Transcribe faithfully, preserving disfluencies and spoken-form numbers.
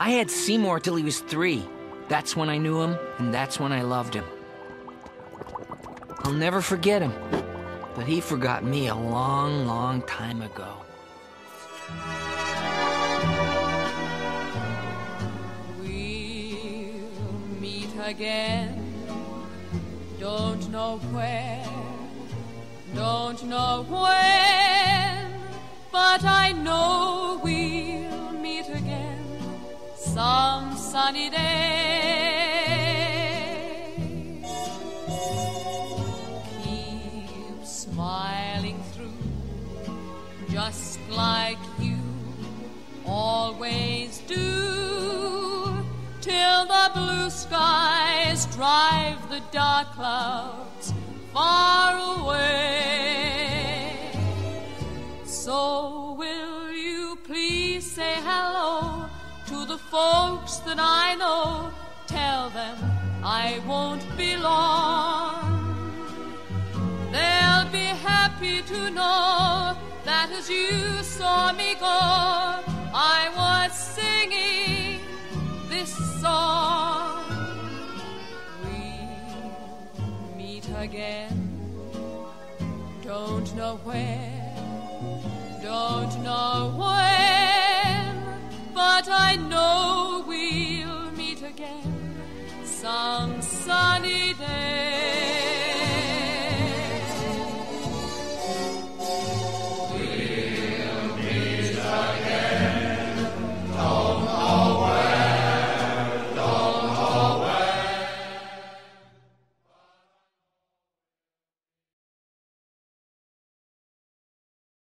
I had Seymour till he was three. That's when I knew him, and that's when I loved him. I'll never forget him, but he forgot me a long, long time ago. We'll meet again. Don't know where, don't know when, but I know we'll meet again some sunny day. Keep smiling through, just like you always do, till the blue skies drive the dark clouds far away. So will you please say hello to the folks that I know? Tell them I won't be long. They'll be happy to know that as you saw me go, I was singing this song. We'll meet again, don't know where,